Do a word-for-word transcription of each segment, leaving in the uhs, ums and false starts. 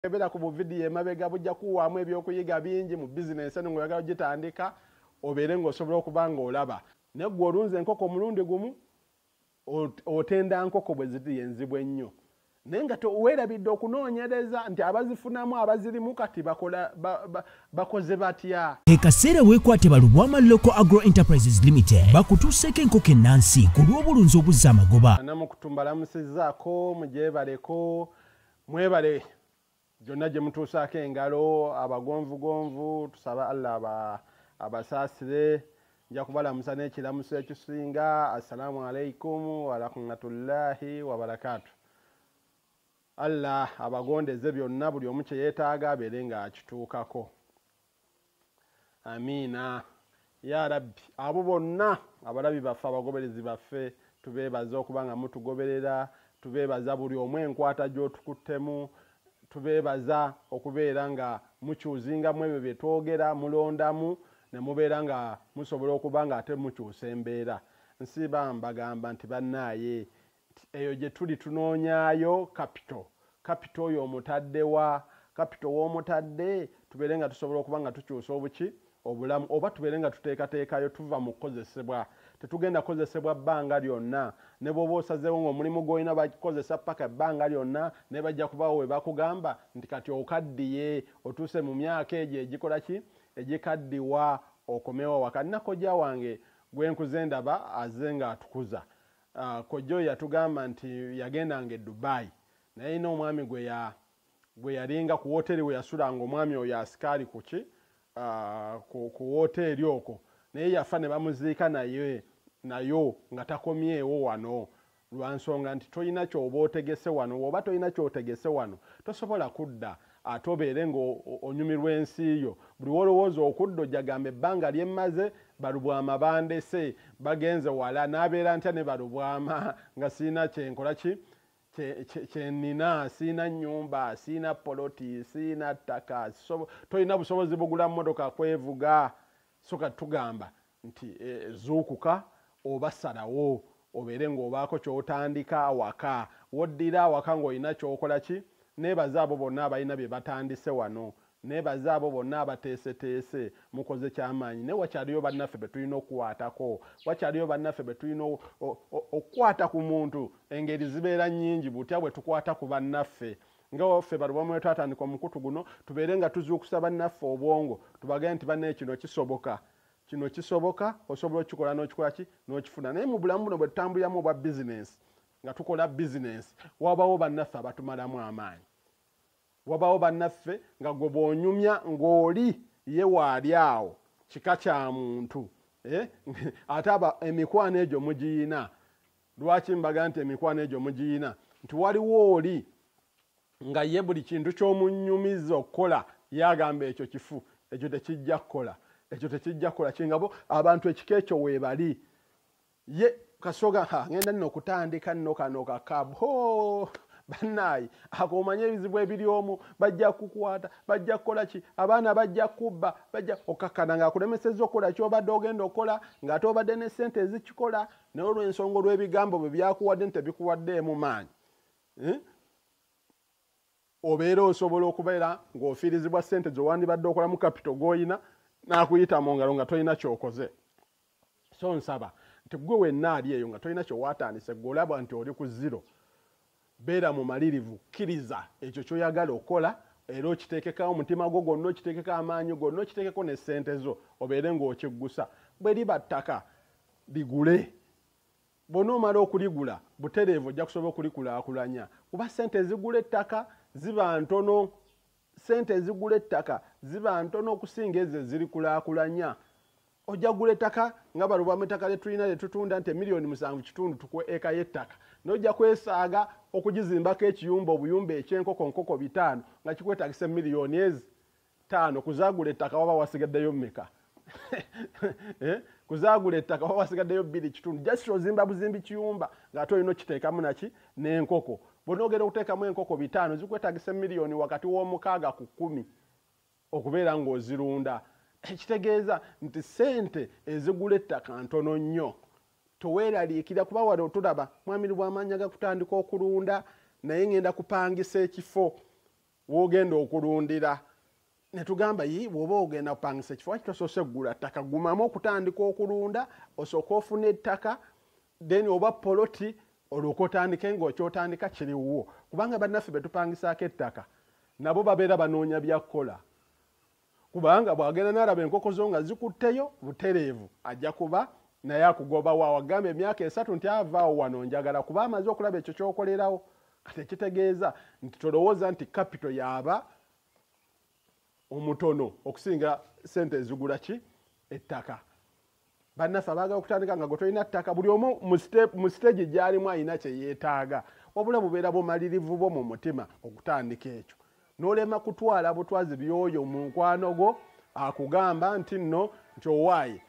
ebera ku video emabega bujja kuwaamu ebyokuyiga bingi mu business eno ngoyagala gitandika obeere ng'osobola okuba ng'olaba naye gwe olunze enkoko omulundi gumu otenda nkoko bwe ziri enzibwa ennyo naye nga weerabidde okunoonyereza nti abazifunamu abazirimu kati bakola bakoze batya. Ekaseera weekwate Balubwama Local Agro Enterprises Limited bakutuuseeko enkoko ennansi ku lw'obulunzi obuzza amagoba. Namukutumbalamusizaako mugyebaleko mwebale jonna gye mutuusaako engalo abagonvugonvu tusaba Allah abasaasire. Nja kubalamusa n'ekiramuso ekisinga assalamu alaikum wa rahmatullahi wa barakatuh. Allah abagondeze byonna buli omu kye yeetaaga abeere nga akituukako. Amiina ya rabbi. Abo bonna abalabi baffe abagoberezi baffe tubeebaza okuba nga mutugoberera, tubeebaza buli omu enkwata gy'otukuttemu, tubeebaza okubeera nga mukyuzingamu ebyo bye twogera mulondamu ne mubeera nga musobola okuba nga ate mukyusa embeera. Nsiba mbagamba nti bannaaye eyo gye tuli tunoonyaayo kapito kapito oyo omutaddewa kapito w'omutadde tubeere nga tusobola okuba nga tukyusa obuki obulamu oba tubeere nga tuteekateekayo tuva mu kukozesebwa. Tetugenda kukozesebwa bbanga lyonna ne bw'oba osazeewo ng'omulimu gw'olina bakozesa paka ebbanga lyonna ne bajja kubawo we bakugamba nti kati okaddiye otuuse mu myaka egyo egikola ki egikaddiwa okomewo waka. Nina kojja wange gwe nkuze ndaba azze ng'atukuza. Uh, kojjo yatugamba nti yagendanga e Dubai naye ina omwami gwe ya gwe yalinga ku hoteli we yasulanga omwami oyo asikaali kuki uh, ku, ku hoteli okwo naye yafa ne bamuziika naye nayo nga takomyewo wano lwa nsonga nti toyina ky'oba otegese wano oba toyina ky'otegese wano tosobola kudda ate obeere ng'onyumirwa ensi yo. Buli wolowooza okudda ojjagamba ebbanga lyemmaze Balubwama bandese bagenze wala n'abeera ntya ne Balubwama nga siina kyenkola ki kyenina siina nnyumba siina poloti siina ttaka tolina busobozi bugula mmotoka kwevuga soka tugamba nti e, zuukuka oba salawo obeere ng'obaako ky'otandika awaka woddira awaka ng'olina ky'okola ki. Neebaza abo bonna abalina bye batandise wano, neebaza abo bonna abateeseteese mukoze ky'amaanyi. Naye wakyaliyo bannaffe be tulina okukwatako, wakyaliyo bannaffe be tulina okukwata ku muntu. Engeri zibeera nnyingi butya bwe tukwata ku bannaffe nga waffe Balubwama bwe twatandika omukutu guno tubeere nga tuzuukusa bannaffe obwongo tubagende nti bannaye kino kisoboka kino kisoboka osobola okikola n'okikola ki n'okifuna. Naye mu bulamu buno bwe tutambuliramu obwa bizinensi nga tukola bizinensi wabawo bannaffe abatumalamu amaanyi, wabawo bannaffe nga gwe bw'onyumya ng'oli ye waali awo kika kya muntu eh? Ate aba emikwano egyo mugiyina. Lwaki mbaga nti emikwano egyo mugiyina? Nti waliwo oli nga ye buli kintu ky'omunyumiza okukola yagamba ekyo kifu ekyo tekijja kukola ekyo tekijja kukola kingabo abantu ekika ekyo weebali ye kasoga ha ngenda nno okutandika nno kano kakabo bannaayi akomanye ebizibu ebiri omu bajja kukwata bajja kukola ki abaana bajja kubba bajja okakkana ng'akulemesezza okukola ky'obadde ogenda okukola ng'ate obadde ne ssente ezikikola naye olw'ensonga olw'ebigambo bwe byakuwadde nti tebikuwaddeemu maanyi eh? Obeera osobola okubeera ng'ofiirizibwa ssente z'owandibadde okola mu kapito g'oyina n'akuyita mu ngalo nga tolina ky'okoze. So nsaba nti gwe wenna ali eyo nga tolina ky'owaatandise gwe olaba nti oli ku zero beera mu malirivu kkiriza ekyo ky'oyagala okukola era okiteekekawo omutima gwo gwonna okiteekeko amaanyi gonna okiteekeko ne ssente zo obeere ng'okiggusa. Bwe liba ttaka ligule bw'onoomala okuligula butereevu ojja kusobola okulikulaakulanya kuba ssente ezigula ettaka ziba ntono ssente ezigula ettaka ziba ntono okusinga ezo ezirikulaakulanya. Ojja kugula ettaka nga Balubwama ettaka lye tulina lye tutunda nti miliyoni musanvu kitundu tukwe eka y'ettaka n'ojja kwesaaga okugizimbako ekiyumba obuyumba eky'enkoko nkoko bitaano nga kikwetagisa miliyoni ezi ttaano kuzaagula ettaka waba wasigaddeyo mmeka eh? Kuzaagula ettaka waba wasigaddeyo bbiri kitundu just ozimba buzimbi kiyumba ng'ate olina okiteekamu naki n'enkoko. Bw'onoogenda okuteekamu enkoko bitaano zikwetagisa miliyoni wakati w'omukaaga ku kkumi okubeera ng'ozirunda. Ekitegeeza nti ssente ezigula ettaka ntono nnyo. Toweeraliikira kuba wano tulaba mwami Balubwama agakutandika okulunda naye ngenda kupangisa ekifo wogenda okulundira ne tugamba yi bwoba ogenda kupangisa ekifo kitosoose ggula ttaka gumamu okutandika okulunda osooka ofuna ettaka then oba poloti olwoka otandike ng'okyotandika kiriwo kubanga bannaffe betupangisaako ettaka nabo babeera banoonya byakkola kubanga bw'agenda n'alaba enkoko zo nga zikutteyo butereevu ajja kuba naye akugoba wa wagamba emyaka esatu nti avaawo wano njagala kuba amaze okulaba ekyo kyokolerawo kati ekitegeeza nti tolowooza nti kapito yaaba omutono okusinga sente ezigula ki ettaka bannaffe abaagala okutandika nga gwe tolina ttaka buli omu mu siteegi gy'alimu alina kye yeetaaga wabula bubeera bumalirivu bwo mu mutima okutandika ekyo n'olema kutwala butwazi byoyo mu nkwano gwo akugamba nti nno nti owaaye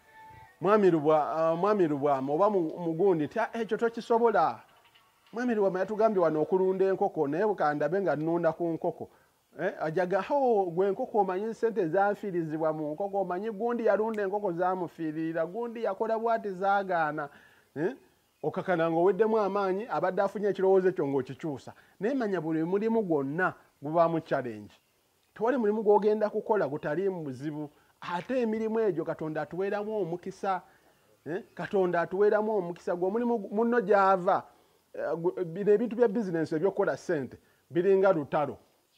mwami Lubwama oba mugundi ti ekyo tokisobola mwami Lubwama yatugambye wano okulunda enkoko naye bukandabe nga nnunda ku nkoko ajaga ho gwe enkoko omanyi sente zanfiirizibwa mu nkoko omanyi gundi yalunda enkoko zamufiirira gundi yakola bwati zaagaana okakana ng'oweddemu amaanyi abadde afunye ekirowoozo ekyo ng'okikyusa naye manya buli mulimu gwonna gubaamu challenge tewali mulimu gw'ogenda kukola gutaliimu buzibu ate emirimu egyo katonda atuweeramu omukisa katonda atuweeramu omukisa gwe omulimu munno gy'ava bino ebintu bya bizinensi ebyokukola ssente biringa lutalo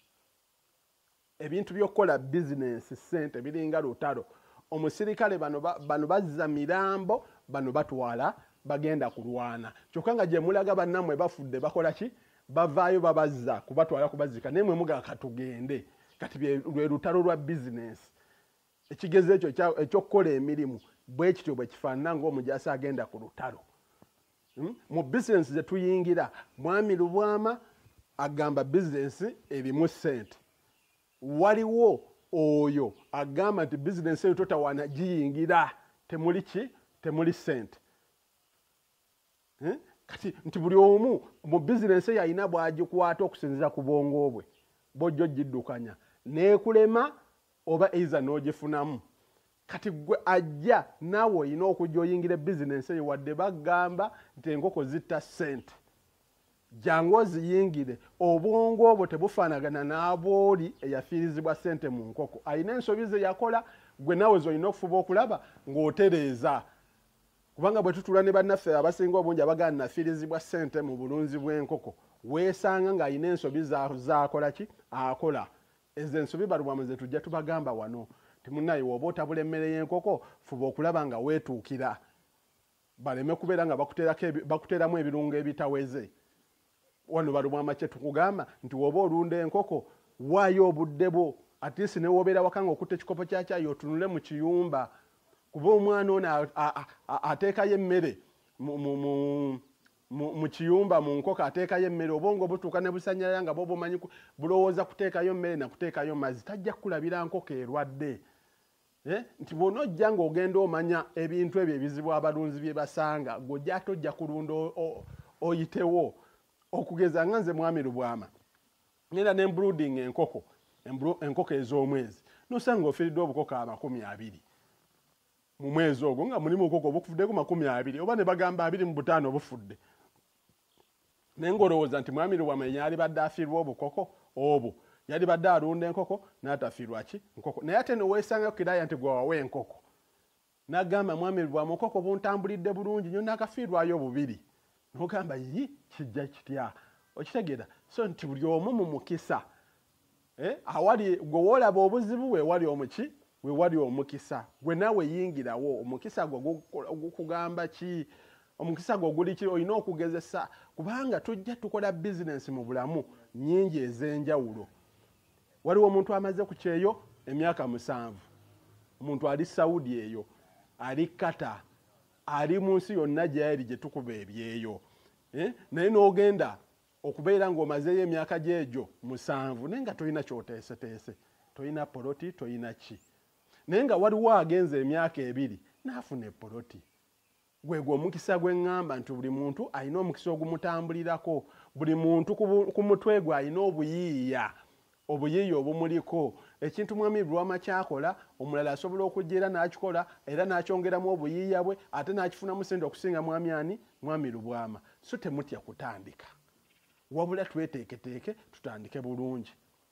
ebintu by'okukola bizinensi ssente biringa lutalo omusirikale bano bazza mirambo bano batwala bagenda kulwana kyokka nga gye mulaga bannammwe bafudde bakola ki bavaayo babazza kubatwala kubazika naye mwe muga katugende kati lwe lutalo lwa bizinensi ekigeze ekyo ekyokukola emirimu bwe kityo bwe kifaanana ng'omujaasi agenda ku lutalo mu bizinensi ze tuyingira mwami Lubwama agamba bizinensi erimu ssente waliwo oyo agamba nti bizinensi eyo totawaana giyingira temuli ki temuli ssente kati nti buli omu mu bizinensi eyo alina bw'agikwata okusinziira ku bwongo bwe bw'ojja ogiddukanya n'ekulema oba eiza n'ogifunamu kati gwe ajja naawe olina okujja oyingira bizinensi eyo wadde bagamba nti enkoko zitta ssente jangu oziyingire obwongo obwo tebufaanagana n'abwoli eyafiirizibwa ssente mu nkoko alina ensobi ze yakola gwe naawe zolina okufuba okulaba ng'otereeza kubanga bwe tutula ne bannaffe abasinga obungi abagana nafiirizibwa ssente mu bulunzi bw'enkoko weesanga ng'alina ensobi zaakola ki akola ezo ensobi Balubwama ze tujja tubagamba wano timunnaye woba otabula emmere y'enkoko fuba okulaba nga weetuukira baleme kubeera nga bakuteeramu ebirungo ebitaweze wano Balubwama kye tukugamba nti woba olunda enkoko waayo obudde bwo atiisi ne wobeera waka nga okutta ekikopo kya caayi otunule mu kiyumba kuba omwana ono ateekayo emmere mu kiyumba mu nkoko ateekayo emmere obwongo butuuka ne busanyalala nga bo bumanyi bulowooza kuteekayo mmere nakuteekayo mazzi tajja kulabira nkoko erwadde nti bw'ona ojja ng'ogenda omanya ebintu ebyo ebizibu abalunzi bye basanga gweojja tojja kulunda oyitewo okugeza nga nze mwami Lubwama ngenda ne brooding enkoko enkoko ez'omwezi nosanga ofiiridde obukoko amakumi abiri mu mwezi ogwo nga mulimu obukoko obufuddeko makumi abiri oba ne bagamba abiri mu butaano bufudde naye ng'olowooza nti mwami Lubwama yali badde afiirwa obukoko obwo yali badde alunda enkoko n'atafiirwa ki nkoko naye ate neweesanga kiraaya nti gwe wawa enkoko n'agamba mwami Lubwama obukoko buntambulidde bulungi nnyo n'akafiirwayo bubiri n'ogamba yi kijja kitya okitegeera so nti buli omu mu mukisa awali gwe woolaba obuzibu weewali omuki weewali omukisa gwe naawe yingirawo omukisa gwe gukugamba ki omukisa gwe guli ki olina okugezesa kubanga tujja tukola bizinensi mu bulamu nnyingi ez'enjawulo waliwo omuntu amaze ku kyeyo emyaka musanvu omuntu ali Saudi eyo ali Qatar ali mu nsi yonna gyali gye tukuba ebyeyo naye n'ogenda okubeera ng'omazeeyo emyaka gy'egyo musanvu naye nga tolina kyoteeseteese tolina poloti tolina ki naye nga waliwo agenza emyaka ebiri n'afuna epoloti gwegwe omukisa gweŋŋamba nti buli muntu alina omukisa ogumutambulirako buli muntu ku mutwe gwe alina obuyiiya obuyiiya obumuliko ekintu mwami Lubwama kyakola omulala asobola okujja era n'akikola era n'akyongeramu obuyiiya bwe ate n'akifunamu ssente okusinga mwami ani mwami Lubwama so temutya kutandika wabula tweteeketeeke tutandike bulungi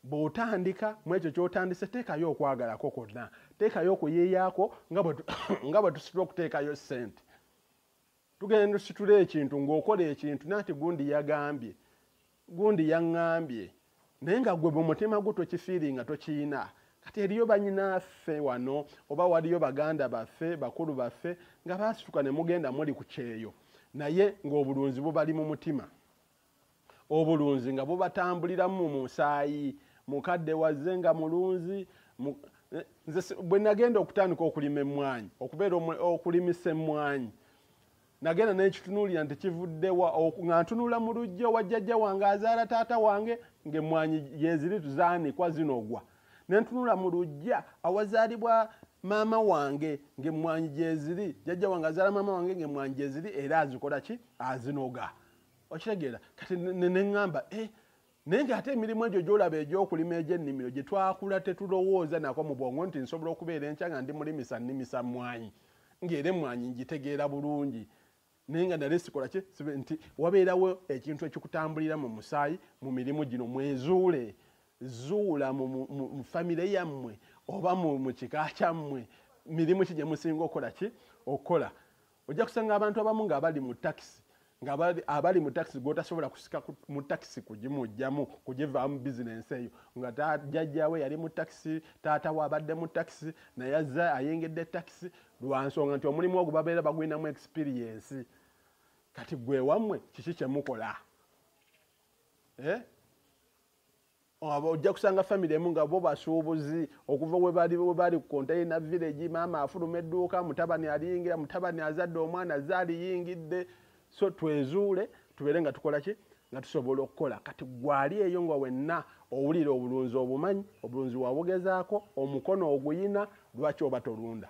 bw'otandika mu ekyo ky'otandise teekayo okwagalako kwonna, teekayo okuyeeyaako nga bwe tusobola okuteekayo ssente. Tugenda tusitula ekintu ng'okola ekintu naati gundi yagambye, gundi yaŋŋambye, naye nga gwe mu mutima gwo tokifiiringa tokiyina. Kati eriyo bannyinaffe wano oba waliyo baganda baffe bakulu baffe nga baasituka ne mugenda muli ku kyeyo, naye ng'obulunzi bubali mu mutima, obulunzi nga bubatambuliramu mu musaayi. Mukadde wazze nga mulunzi. Nze bwe nagenda okutandika okulima emmwanyi, okubeera okulimisa emmwanyi, nagenda n'ekitunuulira nti kivuddewa, nga ntunula mu lujja wa jjajja wange azaala taata wange ng'emmwanyi yeziri tuzaanikwa zinogwa. Ne ntunula mu lujja awazaalibwa maama wange ng'emmwanyi gyeziri, jjajja wange azaala maama wange ng'emmwanyi gyeziri era azikola ki? Azinoga. Okitegeera? Kati ne ŋŋamba eh naye ng'ate emirimu egyo gy'olaba egy'okulima egy'ennimiro gye twakula tetulowooza nako mu bwongo nti nsobola okubeera enkya nga ndi mulimisa nnimisa mmwanyi, ng'era emmwanyi ngitegeera bulungi. Naye nga nali sikola ki? Nti wabeerawo ekintu ekikutambulira mu musaayi mu mirimu gino. Mwezuule, zuula mu famire yammwe oba mu kika kyammwe mirimu ki gye musinga okukola ki? Okukola. Ojja kusanga abantu abamu ng'abali mu takisi, nga abali mu takisi gw'otasobola kusika mu takisi kugimugjamu kugivaamu bizinensi eyo, nga jjajjaawe yali mu takisi, taatawe abadde mu takisi, naye azza ayengedde takisi lwa nsonga nti omulimu ogwo babeera bagulinamu experience. Kati gwe wammwe kiki kye mukola? Eh? Ojja kusanga famire emu nga bo basuubuzi okuva we bali we bali ku container village, maama afuluma edduuka, mutabani aliyingira, mutabani azadde omwana azza aliyingidde. So twezuule tubeere nga tukola ki? Nga tusobola okukola. Kati gwali eyo nga wenna owulira obulunzi obumanyi, obulunzi wabugezaako, omukono oguyina, lwaki oba tolunda?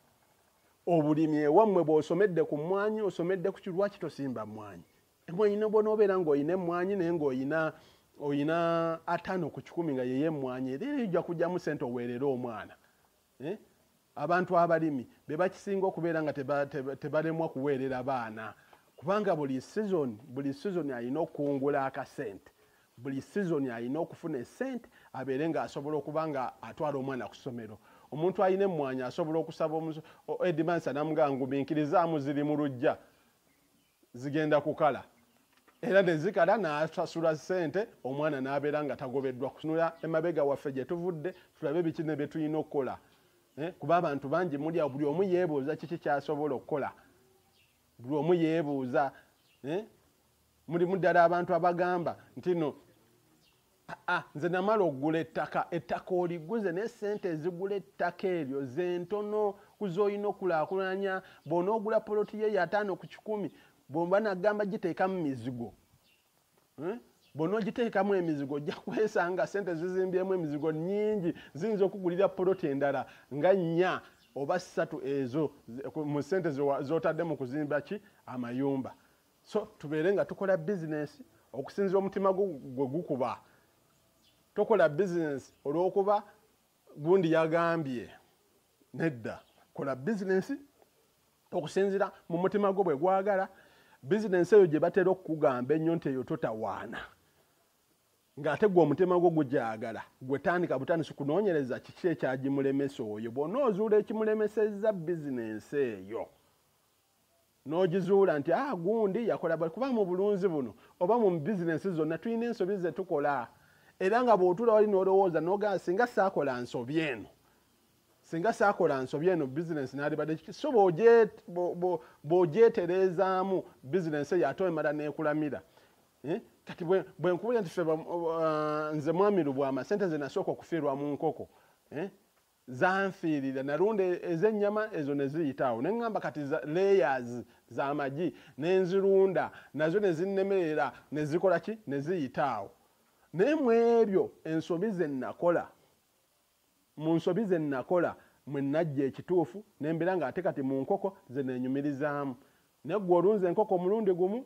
Obulimi ewammwe bw'osomedde ku mmwanyi, osomedde ku kirwaki tosimba mmwanyi? Emmwanyi ne bw'onoobeera ng'oyina emmwanyi naye ng'oyina oyina ataano ku kikumi nga yeye emmwanyi, era ejja kujjamu ssente oweerera omwana. Eh? Abantu abalimi be bakisinga okubeera nga tebalemwa kuweerera baana. Kubanga buli season buli season alina okungula akasente, buli season alina okufuna essente abeere ng'asobola okuba nga atwala omwana ku ssomero. Omuntu alina emmwanyi asobola okusaba Edmansa namugamba ngumiikirizaamu ziri mu lujja zigenda kukala, era ne zikala n'asasula ssente, omwana n'abeera nga tagobeddwa. Kutunula emabega waffe gye tuvudde tulabe biki ne bye tulina okukola. Eh? Kuba abantu bangi muli awo buli omu yeebuuza kiki ky'asobola okukola. Buli omu yeebuuza. Eh? Mulimu ddala abantu abagamba nti no ah, nze namala okugula ettaka, ettaka oliguze naye ssente ezigula ettaka eryo ze ntono kuzoyina okulaakulanya. Bw'onoogula poloti ye yataano ku kikumi bw'oba nagamba giteekamu mizigo. Eh? Bw'onoogiteekamu emizigo ojja kwesanga ssente zizimbyemu emizigo nnyingi, ziyinza okugulira poloti endala nga nnya oba ssatu ezo mu ssente z'otadde mu kuzimba ki? Amayumba. So tubeere nga tukola bizinesi okusinzira omutima gwe gukuba. Tokola bizinesi olw'okuba gundi yagambye. Nedda. Kola bizinesi okusinzira mu mutima gwo bwe gwagala. Bizinesi eyo gye batera okukugamba ennyo nti eyo totawaana, ng'ate gwe omutima gwo gugyagala, gwe tandika butandisi kunoonyereza kiki ekyagimulemesa oyo. Bw'onoozuula ekimulemesezza bizinesi eyo n'ogizuula nti ah gundi yakola bali. Kuba mu bulunzi buno oba mu bizinesi zonna tulina ensobi ze tukola, era nga bw'otuula wali n'olowooza n'ogamba singa saakola nsobi eno, singa saakola nsobi eno bizinesi n'alibadde kiki. So bw'ogyetereezaamu bizinesi eyo ate emala n'ekulamira. Eh? Kati bwe nkubulira nti ffe nze Mwamiru Bwama ssente ze nasooka okufiirwa mu nkoko, eh? zanfiirira, nalunda ez'ennyama ezo ne ziyitaawo, ne ŋŋamba kati layers z'amagi n'enzirunda nazo ne zinnemerera ne zikola ki? Ne ziyitaawo. Naye mu ebyo ensobi ze nakola, mu nsobi ze nakola mwe najja ekituufu n'embeera ng'ate kati mu nkoko ze neenyumirizaamu. Naye ggwe olunze enkoko omulundi gumu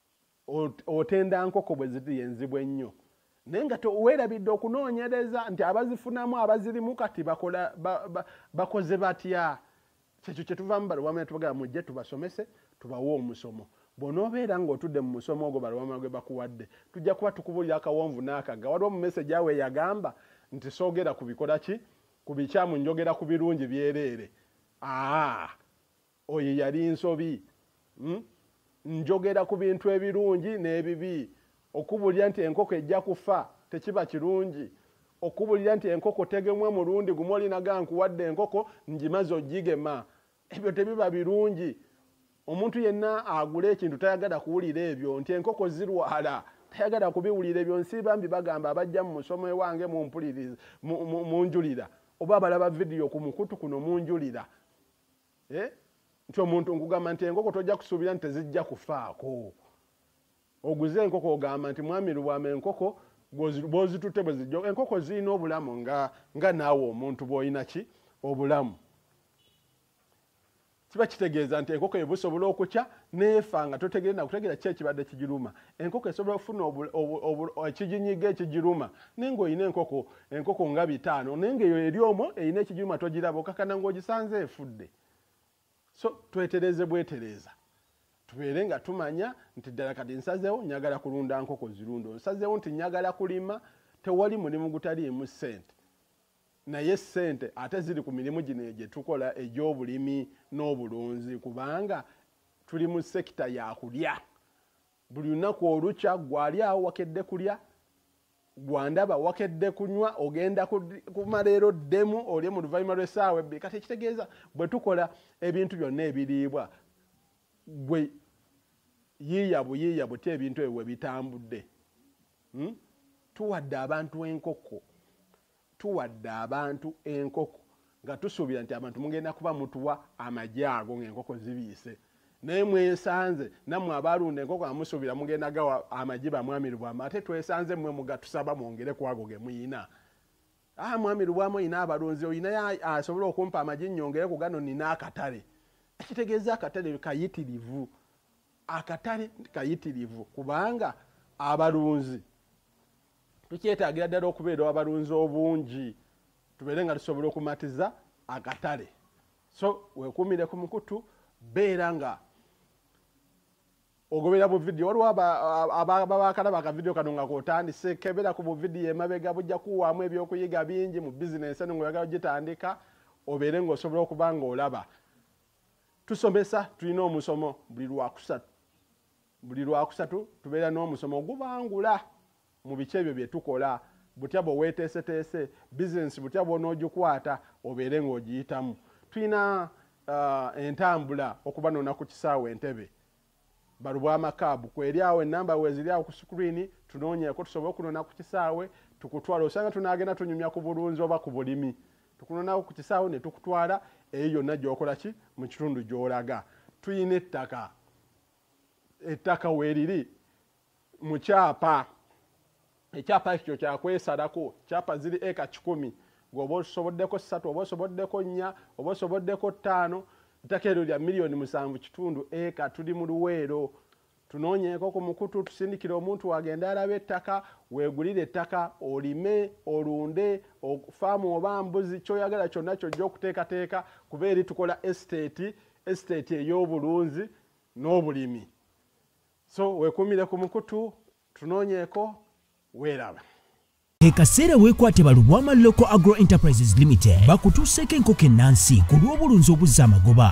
otenda nkoko bwe ziri enzibwa ennyo, naye nga weerabidde okunoonyereza nti abazifunamu abazirimu kati bakola bakoze batya. Kyekyo kye tuvaamu bali wamu ne tubagamba mujje tubasomese tubawe omusomo. bw'onoobeera ng'otudde mu musomo ogwo balubama gwe bakuwadde tujja kuba tukubulira akawonvu n'akaga. Waliwo mu message awe yagamba nti soogera ku bikola ki ku bikyamu njogera ku birungi byereere. Aa oyo yali nsobi. Hmm? Njogera ku bintu ebirungi n'ebibi. Okubulira nti enkoko ejja kufa tekiba kirungi. Okubulira nti enkoko tegemwa mulundi gumu olinaga nkuwadde enkoko njimaze ogigema. Ebyo tebiba birungi. Omuntu yenna agula ekintu tayagala kuwulira ebyo nti enkoko zirwala. Tayagala kubiwulira ebyo. Nsiba mbi bagamba abajja mu musomo ewange mu mpuliriza mu njulira. Oba balaba video ku mukutu kuno mu njulira. Eh? Nti omuntu nkugamba nti enkoko tojja kusuubira nti tezijja kufaako. Oguze enkoko ogamba nti mwami Lubwama enkoko bw'ozitutte bwe zijja. Enkoko zirina obulamu nga nga naawe omuntu bw'olina ki obulamu. Kiba kitegeeza nti enkoko ebusobola okukya neefa nga totegeera kutegeera ki ekibadde kigiruma. Enkoko esobola okufuna ekiginyiga ekigiruma naye ng'olina enkoko enkoko nga bitaano naye ng'eyo eri omwo erina ekigiruma togiraba okakana ng'ogisanze efudde. So twetereze bwetereza tubeere nga tumanya nti ddala kati nsazeewo njagala kulunda nkoko zirundo. Nsazeewo nti njagala kulima tewali mulimu gutaliimu ssente. Naye ssente ate ziri ku mirimu gino gye tukola egy'obulimi n'obulunzi kubanga tuli mu sekita ya kulya. Buli lunaku olukya gwali awo wakedde kulya, gwandaba wakedde kunywa, ogenda kumala ero ddemu olye mu luvannyuma lw'essaawa ebbiri. Kati ekitegeeza bwe tukola ebintu byonna ebiriibwa bwe yiiya buyiiya buti ebintu ebyo bwe bitambudde. Hmm? Tuwadde abantu enkoko. Tuwadde abantu enkoko nga tusuubira nti abantu mugenda kuba mutuwa amagi ago ng'enkoko zibiise. Naye mwesanze nammwe abalunda enkoko amusuubira mugenda gawa amagi ba mwami Lubwama ate twesanze mmwe mugatusaba mwongere ku ago ge muyina. Ah mwami Lubwama oyina abalunzi oyina asobola okumpa amagi nnyongere ku gano nina akatale. Ekitegeeza akatale kayitirivu. Akatale kayitirivu kubanga abalunzi tukyetaagira ddala okubeera abalunzi obungi tubeere nga tusobola okumatiza akatale. So weekuumire ku mukutu beera nga ogobera bu video. Waliwo ababakalaba akavidiyo kano nga kotandise kebera ku buvidiyo emabega bujja kuwaamu ebyokuyiga bingi mu bizinensi eno ng'oyagala ogitandika obeere ng'osobola okuba ng'olaba. Tusomesa tulina omusomo buli lwakusatu. Buli lwakusatu tubeera n'omusomo ogubangula mu bice ebyo bye tukola. Butya bwe weeteeseteese bizinensi butya bw'onoogikwata obeere ng'ogiyitamu. Tulina uh, entambula okuba nona ku kisaawe Entebbe. Balubwama Cab kweri awo ennamba weeziri awo ku screen tunoonyeeko tusobole okunona ku kisaawe tukutwala. Osanga tunaagenda tunyumya ku bulunzi oba ku bulimi tukunonako ku kisaawe ne tukutwala eyo yonna gy'okola ki mu kitundu gy'olaga. Tuyina ettaka. Ettaka weeriri mu kyapa. Ekyapa ekyo kyakwesalako. Kyapa ziri eka kikumi. Ng'oba osoboddeko ssatu oba osoboddeko nnya oba osoboddeko ttaano. Ettaka eryo lya miliyoni musanvu kitundu eka. Tuli mu Luweero. Tunoonyeeko ku mukutu tusindikire omuntu agenda alaba ettaka weegulire ettaka olime olunde okufaamu oba mbuzi ky'oyagala kyonna ky'ojja okuteekateeka kuba eri tukola estate estate ey'obulunzi n'obulimi. So weekuumire ku mukutu tunoonyeeko weeraba. Ekaseera weekwate Balubwama Local Agro Enterprises Limited bakutuuseeko enkoko ennansi ku lw'obulunzi obuzza amagoba.